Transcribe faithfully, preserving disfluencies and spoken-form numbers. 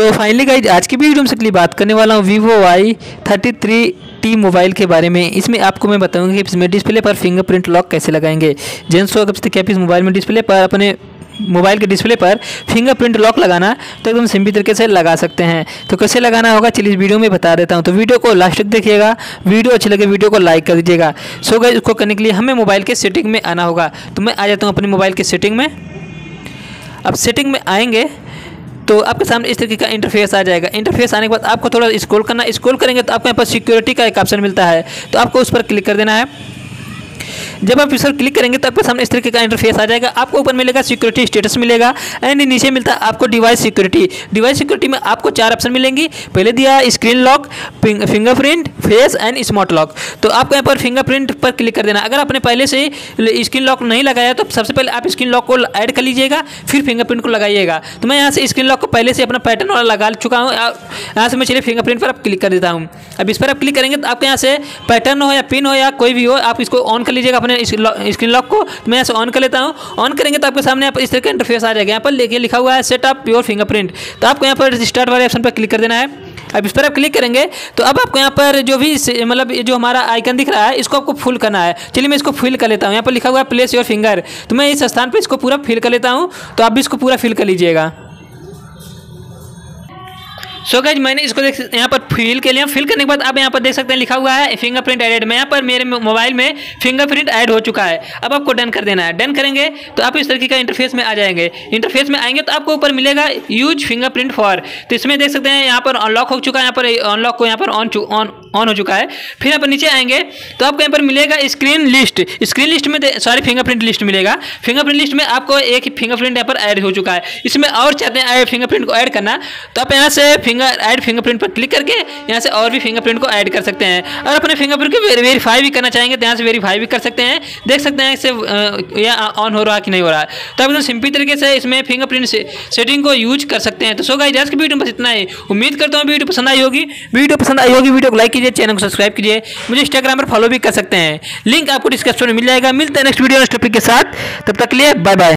So finally guys आज की video में सिर्फ बात करने वाला हूँ Vivo Y thirty three T mobile के बारे में। इसमें आपको मैं बताऊंगा कि इसमें डिस्प्ले पर फिंगरप्रिंट लॉक कैसे लगाएंगे। जेंट्स को अगर आप इस मोबाइल में डिस्प्ले पर अपने मोबाइल के डिस्प्ले पर फिंगरप्रिंट लॉक लगाना तो एकदम सिंपल तरीके से लगा सकते हैं। तो कैसे लगाना होगा चलिए इस वीडियो में बता देता हूं। तो वीडियो को लास्ट तक देखिएगा, वीडियो अच्छी लगे वीडियो को लाइक कर दीजिएगा। सो गाइस इसको करने के लिए हमें मोबाइल के सेटिंग में आना होगा। तो मैं आ जाता हूं अपने मोबाइल के सेटिंग में। अब सेटिंग में आएंगे तो आपके सामने इस तरीके का इंटरफेस आ जाएगा। इंटरफेस आने के बाद आपको थोड़ा स्क्रॉल करना, स्क्रॉल करेंगे तो आपको यहाँ पर सिक्योरिटी का एक ऑप्शन मिलता है, तो आपको उस पर क्लिक कर देना है। जब आप इस पर क्लिक करेंगे तो आपके सामने इस तरीके का इंटरफेस आ जाएगा। आपको ऊपर मिलेगा सिक्योरिटी स्टेटस मिलेगा एंड नीचे मिलता है आपको डिवाइस सिक्योरिटी। डिवाइस सिक्योरिटी में आपको चार ऑप्शन मिलेंगी। पहले दिया screen lock, fingerprint, face and smart lock. तो आपको यहाँ पर फिंगरप्रिंट पर क्लिक कर देना। अगर आपने पहले से स्क्रीन लॉक नहीं लगाया तो सबसे पहले आप स्क्रीन लॉक को ऐड कर लीजिएगा, फिर फिंगरप्रिंट को लगाइएगा। तो मैं यहाँ से स्क्रीन लॉक को पहले से अपना पैटर्न वाला लगा चुका हूँ। यहाँ से मैं चलिए फिंगरप्रिंट पर आप क्लिक कर देता हूँ। अब इस पर आप क्लिक करेंगे तो आपके यहाँ से पैटर्न हो या पिन हो या कोई भी हो, आप इसको ऑन कर लीजिएगा अपने स्क्रीन लॉक को। तो मैं यहाँ से ऑन कर लेता हूँ। ऑन करेंगे तो आपके सामने इस तरह का इंटरफेस आ जाएगा। यहाँ पर देखिए लिखा हुआ है सेट अप योर फिंगरप्रिंट। तो आपको यहाँ पर स्टार्ट वाले ऑप्शन पर क्लिक कर देना है। अब इस पर आप क्लिक करेंगे तो अब आपको यहाँ पर जो भी मतलब जो हमारा आइकन दिख रहा है इसको आपको फुल करना है। चलिए मैं इसको फिल कर लेता हूँ। यहाँ पर लिखा हुआ है प्लेस योर फिंगर। तो मैं इस स्थान पर इसको पूरा फिल कर लेता हूँ। तो आप भी इसको पूरा फिल कर लीजिएगा। सो so गाइज मैंने इसको देख यहाँ पर फिल के लिए फिल करने के बाद आप यहाँ पर देख सकते हैं लिखा हुआ है फिंगरप्रिंट एडेड। मैं यहाँ पर मेरे मोबाइल में फिंगरप्रिंट ऐड हो चुका है। अब आपको डन कर देना है। डन करेंगे तो आप इस तरीके का इंटरफेस में आ जाएंगे। इंटरफेस में आएंगे तो आपको ऊपर मिलेगा यूज फिंगरप्रिंट फॉर। तो इसमें देख सकते हैं यहाँ पर अनलॉक हो चुका है, यहाँ पर अनलॉक को यहाँ पर ऑन ऑन ऑन हो चुका है। फिर यहाँ पर नीचे आएंगे तो आपको यहाँ पर मिलेगा स्क्रीन लिस्ट। स्क्रीन लिस्ट में सॉरी फिंगरप्रिंट लिस्ट मिलेगा। फिंगरप्रिंट लिस्ट में आपको एक फिंगरप्रिंट यहाँ पर ऐड हो चुका है। इसमें और चाहते हैं फिंगरप्रिंट को ऐड करना तो आप यहाँ से फिंगर ऐड फिंगरप्रिंट पर क्लिक करके यहाँ से और भी फिंगरप्रिंट को ऐड कर सकते हैं। और अपने फिंगरप्रिंट को वेरीफाई भी करना चाहेंगे तो यहाँ से वेरीफाई भी कर सकते हैं। देख सकते हैं इससे या ऑन हो रहा है कि नहीं हो रहा है। तो आप एकदम सिंपल तरीके से इसमें फिंगरप्रिंट से सेटिंग को यूज कर सकते हैं। तो सो गाइस आज की वीडियो में बस इतना ही। उम्मीद करता हूँ वीडियो पसंद आई होगी। वीडियो पसंद आई होगी वीडियो को लाइक कीजिए, चैनल को सब्सक्राइब कीजिए, मुझे इंस्टाग्राम पर फॉलो भी कर सकते हैं। लिंक आपको डिस्क्रिप्शन में मिल जाएगा। मिलते हैं नेक्स्ट वीडियो नेक्स्ट टॉपिक के साथ। तब तक के लिए बाय बाय।